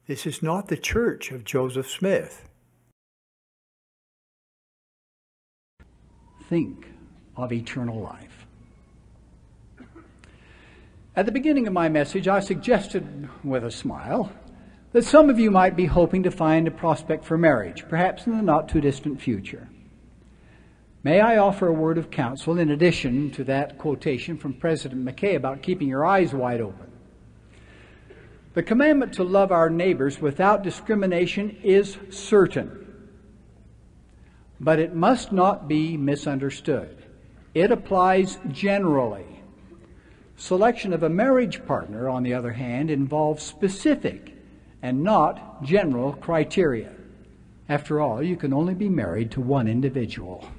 This is not the church of Joseph Smith. Think of eternal life. At the beginning of my message, I suggested with a smile that some of you might be hoping to find a prospect for marriage, perhaps in the not-too-distant future. May I offer a word of counsel in addition to that quotation from President McKay about keeping your eyes wide open? The commandment to love our neighbors without discrimination is certain, but it must not be misunderstood. It applies generally. Selection of a marriage partner, on the other hand, involves specific and not general criteria. After all, you can only be married to one individual.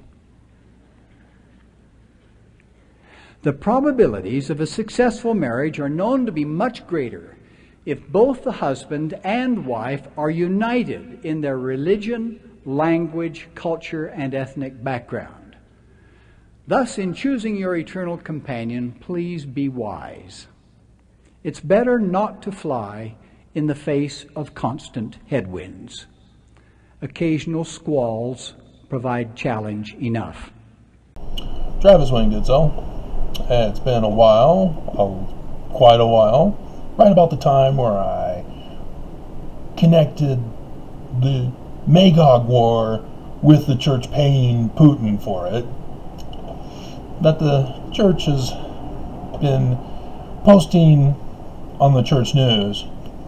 The probabilities of a successful marriage are known to be much greater if both the husband and wife are united in their religion, language, culture, and ethnic background. Thus, in choosing your eternal companion, please be wise. It's better not to fly in the face of constant headwinds. Occasional squalls provide challenge enough. Travis Wayne Goodsell. It's been a while, quite a while, right about the time where I connected the Magog War with the church paying Putin for it, that the church has been posting on the church news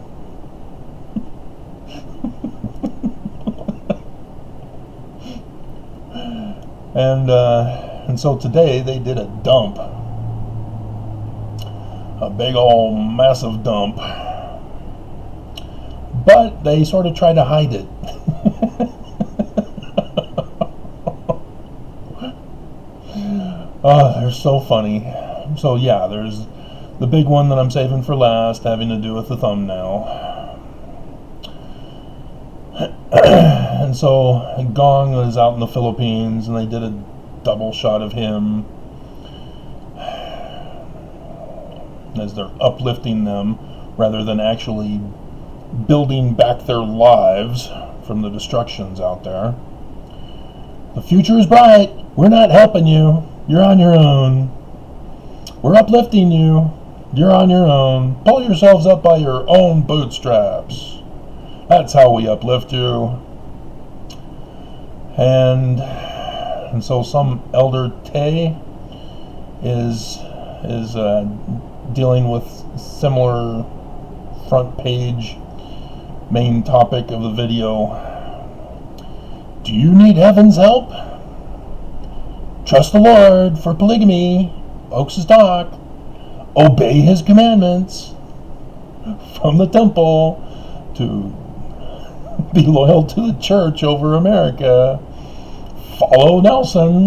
and so today they did a dump, a big old massive dump, but they sort of tried to hide it. Oh, they're so funny. So yeah, there's the big one that I'm saving for last, having to do with the thumbnail. And so Gong is out in the Philippines, and they did a double shot of him as they're uplifting them rather than actually building back their lives from the destructions out there. The future is bright. We're not helping you. You're on your own. We're uplifting you. You're on your own. Pull yourselves up by your own bootstraps. That's how we uplift you. And so some Elder Tay is dealing with similar front page main topic of the video. Do you need heaven's help? Trust the Lord for polygamy. Oaks' talk. Obey his commandments from the temple to be loyal to the church over America. Follow Nelson.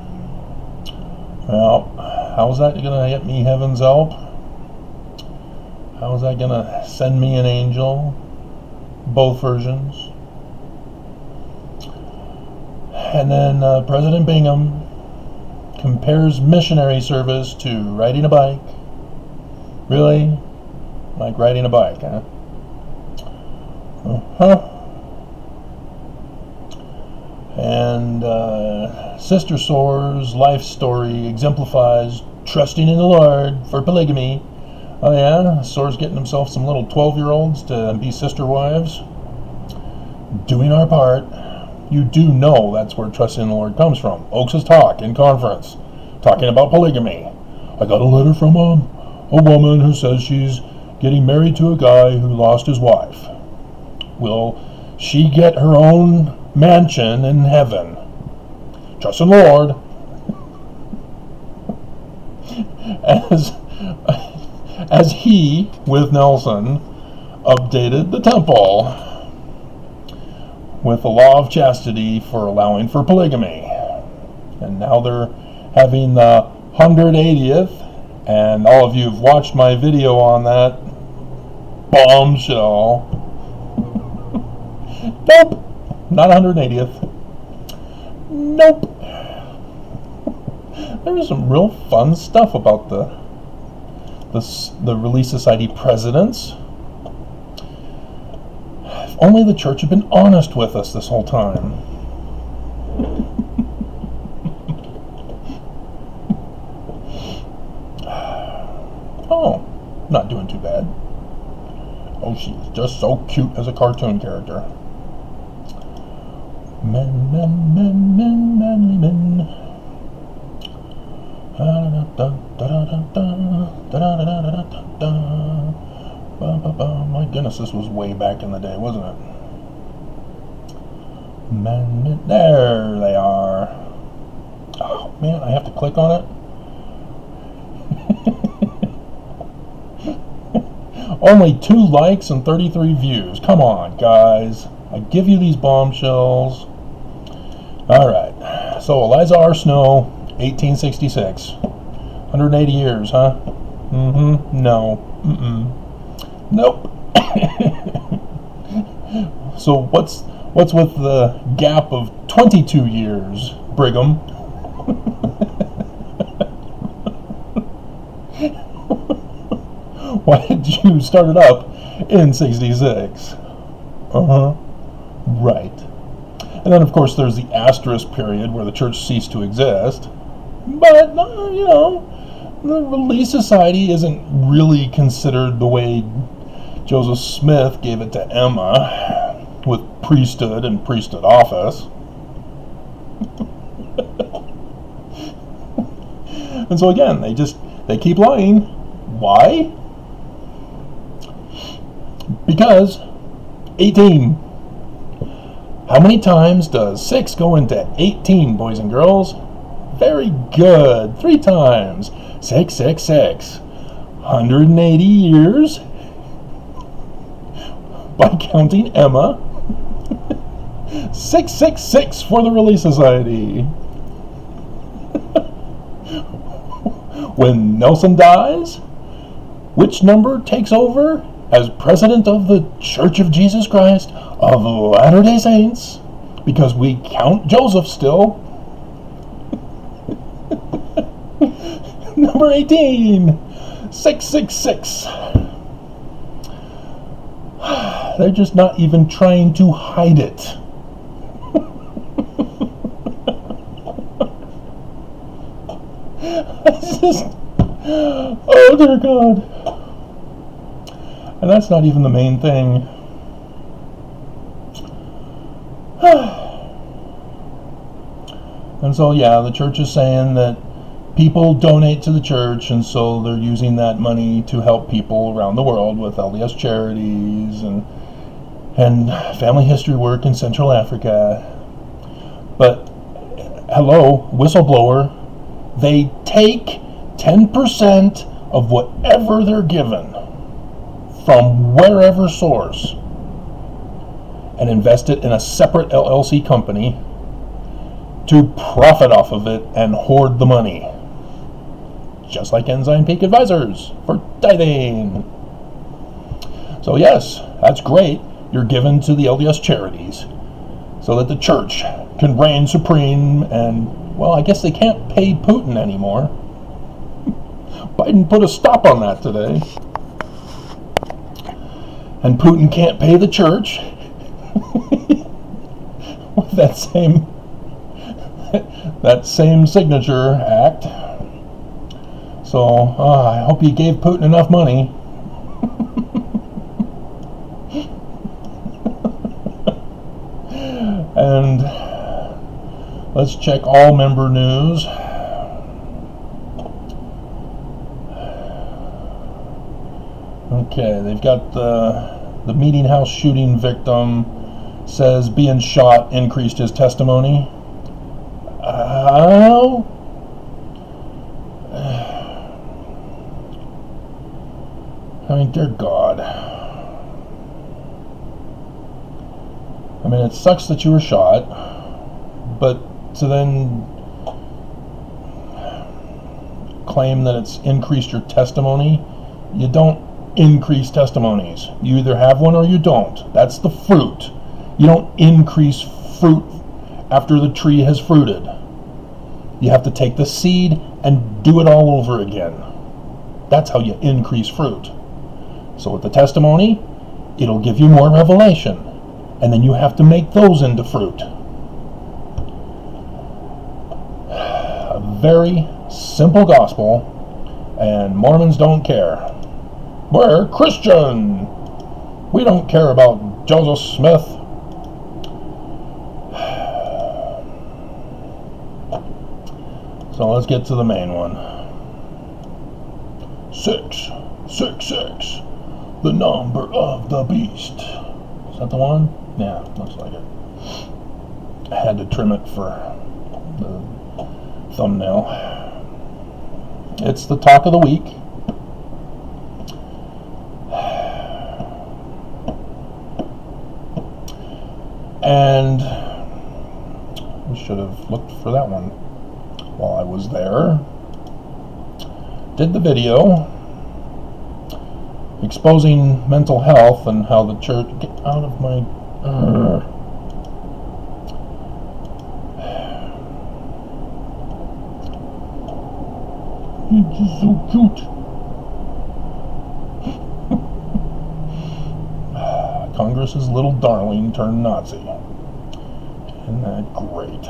Well, how's that going to get me heaven's help? How's that going to send me an angel? Both versions. And then President Bingham compares missionary service to riding a bike. Really? Like riding a bike, huh? Uh-huh. And Sister Soar's life story exemplifies trusting in the Lord for polygamy. Oh yeah, Soar's getting himself some little 12-year-olds to be sister wives. Doing our part. You do know that's where trusting in the Lord comes from. Oaks' talk in conference, talking about polygamy. I got a letter from a woman who says she's getting married to a guy who lost his wife. Will she get her own mansion in heaven? Trust in the Lord. As he, with Nelson, updated the temple with the law of chastity for allowing for polygamy. And now they're having the 180th, and all of you have watched my video on that bombshell. Nope, not 180th. Nope. There was some real fun stuff about the Relief Society presidents. If only the church had been honest with us this whole time. Oh, not doing too bad. Oh, she's just so cute as a cartoon character. Men, men, men, men, manly men. My goodness, this was way back in the day, wasn't it? Men, there they are. Oh man, I have to click on it. Only 2 likes and 33 views. Come on, guys. I give you these bombshells. Alright. So, Eliza R. Snow, 1866. 180 years, huh? No. Nope. So, what's with the gap of 22 years, Brigham? Why did you start it up in 66? Right. And then, of course, there's the asterisk period where the church ceased to exist. But, you know, the Relief Society isn't really considered the way Joseph Smith gave it to Emma, with priesthood and priesthood office. And so again, they keep lying. Why? Because 18. How many times does 6 go into 18, boys and girls? Very good. 3 times. 6, 6, 6. 180 years. By counting Emma. 666 for the Relief Society. When Nelson dies, which number takes over as president of the Church of Jesus Christ of Latter-day Saints? Because we count Joseph still. Number 18. 666. They're just not even trying to hide it. It's just, oh dear God. And that's not even the main thing. And so, yeah, the church is saying that people donate to the church, and so they're using that money to help people around the world with LDS charities and family history work in Central Africa. But, hello, whistleblower, they take 10% of whatever they're given from wherever source and invest it in a separate LLC company to profit off of it and hoard the money. Just like Ensign Peak Advisors for tithing. So yes, that's great. You're given to the LDS charities so that the church can reign supreme and, well, I guess they can't pay Putin anymore. Biden put a stop on that today. And Putin can't pay the church with that same signature act. So I hope he gave Putin enough money. And let's check all member news. Okay, they've got the Meeting House shooting victim says being shot increased his testimony. I mean, dear God. I mean, it sucks that you were shot, but to then claim that it's increased your testimony, you don't increase testimonies. You either have one or you don't. That's the fruit. You don't increase fruit after the tree has fruited. You have to take the seed and do it all over again. That's how you increase fruit. So with the testimony, it'll give you more revelation. and then you have to make those into fruit. A very simple gospel, and Mormons don't care. We're Christian. We don't care about Joseph Smith. So let's get to the main one. 666, the number of the beast. Is that the one? Yeah, looks like it. I had to trim it for the thumbnail. It's the talk of the week. And we should have looked for that one while I was there. Did the video exposing mental health and how the church... Get out of my... You're just so cute. Congress's little darling turned Nazi. Isn't that great?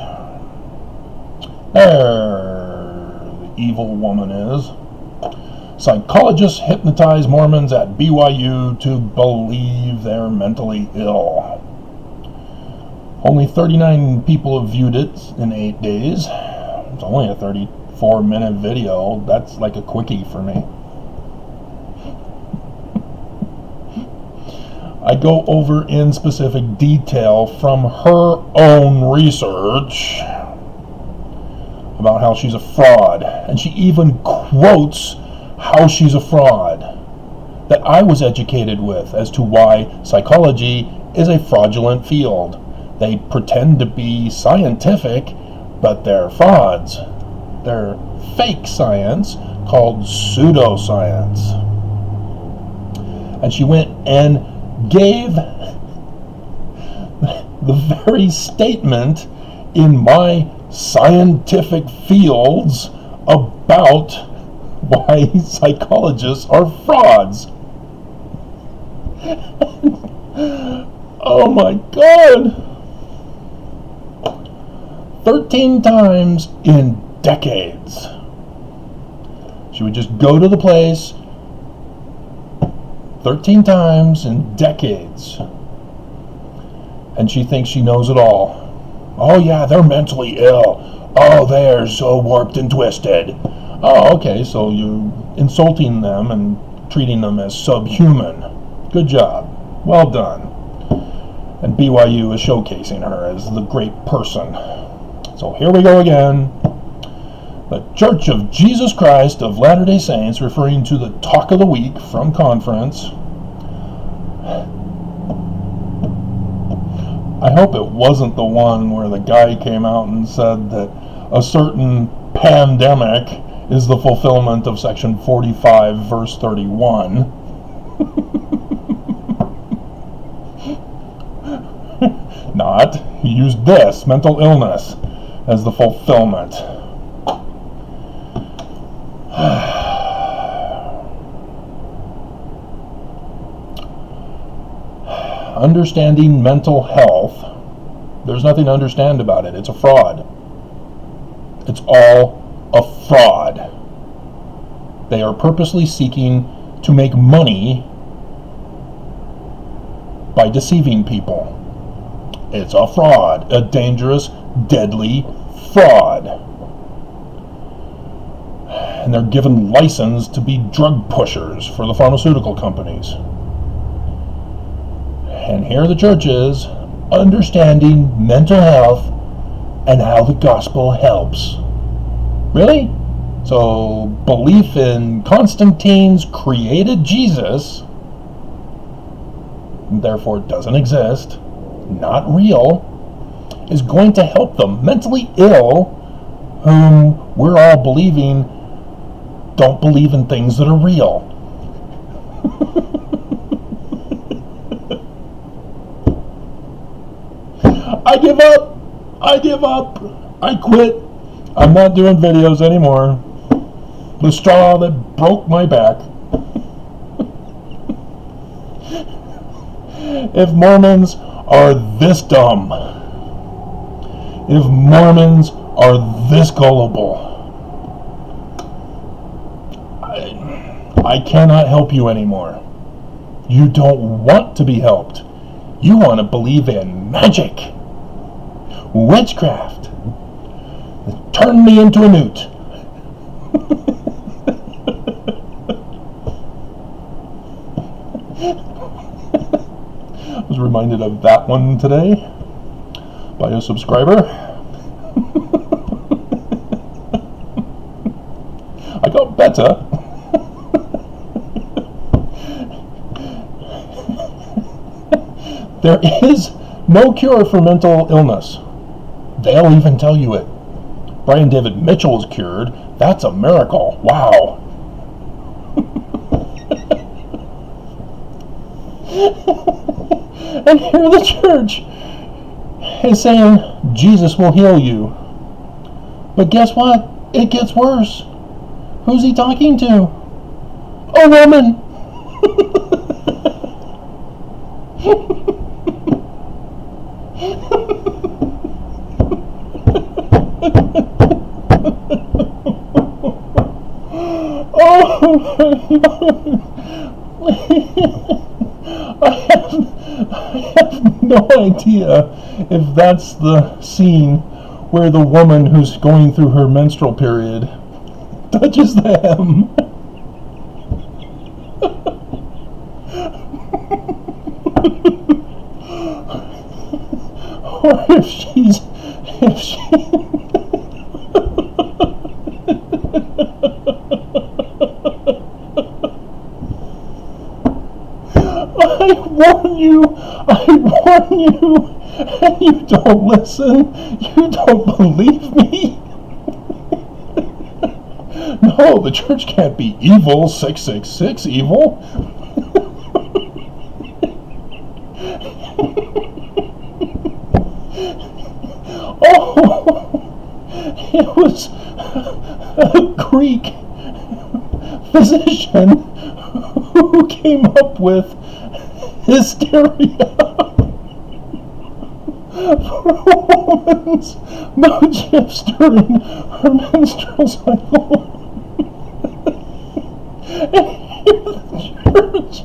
There the evil woman is. Psychologists hypnotize Mormons at BYU to believe they're mentally ill. Only 39 people have viewed it in 8 days. It's only a 34-minute video. That's like a quickie for me. I go over in specific detail from her own research about how she's a fraud. And she even quotes how she's a fraud that I was educated with as to why psychology is a fraudulent field. They pretend to be scientific, but they're frauds. They're fake science called pseudoscience. And she went and gave the very statement in my scientific fields about why psychologists are frauds. Oh my God! 13 times in decades. She would just go to the place 13 times in decades, and she thinks she knows it all. Oh yeah, they're mentally ill. Oh, they're so warped and twisted. Oh, okay, so you're insulting them and treating them as subhuman. Good job. Well done. And BYU is showcasing her as the great person. So here we go again. The Church of Jesus Christ of Latter-day Saints, referring to the talk of the week from conference. I hope it wasn't the one where the guy came out and said that a certain pandemic is the fulfillment of section 45, verse 31. Not. He used this, mental illness, as the fulfillment. Understanding mental health, there's nothing to understand about it. It's a fraud. It's all a fraud. They are purposely seeking to make money by deceiving people. It's a fraud, a dangerous, deadly fraud. And they're given license to be drug pushers for the pharmaceutical companies. And here the church is, understanding mental health and how the gospel helps. Really? So, belief in Constantine's created Jesus, therefore doesn't exist, not real, is going to help the mentally ill, whom we're all believing don't believe in things that are real. I give up. I give up. I quit. I'm not doing videos anymore. The straw that broke my back. If Mormons are this dumb, if Mormons are this gullible, I cannot help you anymore. You don't want to be helped. You want to believe in magic, witchcraft. Turn me into a newt. I was reminded of that one today by a subscriber. I got better. There is no cure for mental illness. They'll even tell you it. Brian David Mitchell is cured. That's a miracle. Wow. And here the church is saying Jesus will heal you. But guess what? It gets worse. Who's he talking to? A woman. Oh my God. I have no idea if that's the scene where the woman who's going through her menstrual period touches the hem. Or if she I warn you, and you don't listen, you don't believe me. No, the church can't be evil, 666 evil. Oh, it was a Greek physician who came up with hysteria for a woman's mouth shifts during her menstrual cycle. And here the church.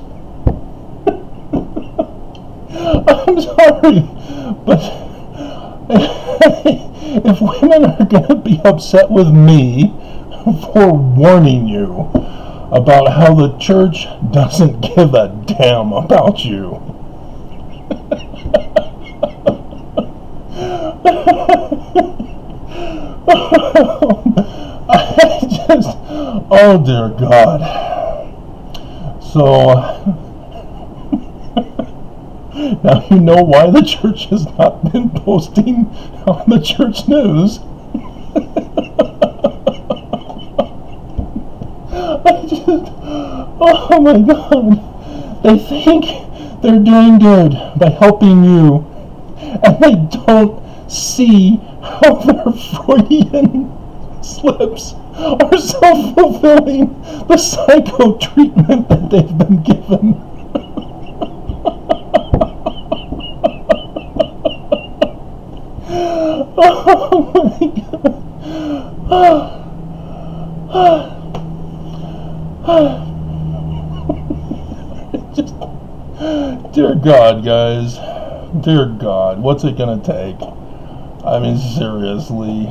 I'm sorry, but if women are going to be upset with me for warning you about how the church doesn't give a damn about you, oh dear God. So now you know why the church has not been posting on the church news. Oh my God. They think they're doing good by helping you, and they don't see how their Freudian slips are self-fulfilling the psycho treatment that they've been given. Oh my God. Just, dear God, guys. Dear God, what's it gonna take? I mean, seriously.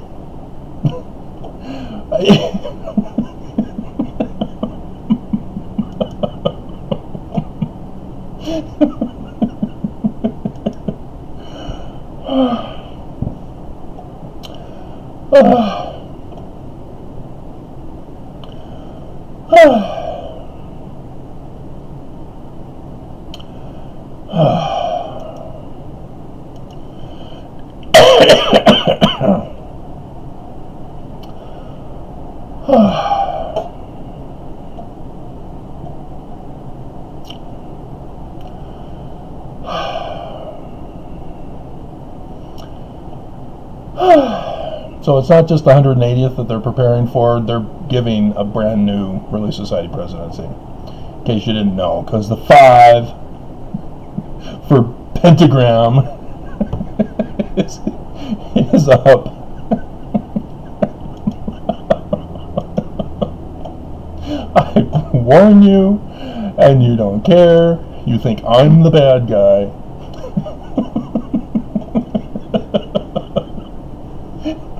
So it's not just the 180th that they're preparing for, they're giving a brand new Relief Society presidency. In case you didn't know, because the 5 for pentagram is up. I warn you, and you don't care. You think I'm the bad guy.